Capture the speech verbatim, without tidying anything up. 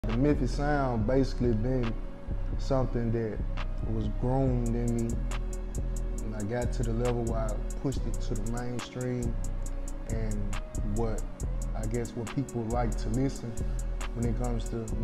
The Memphis sound basically been something that was groomed in me, and I got to the level where I pushed it to the mainstream, and what I guess what people like to listen when it comes to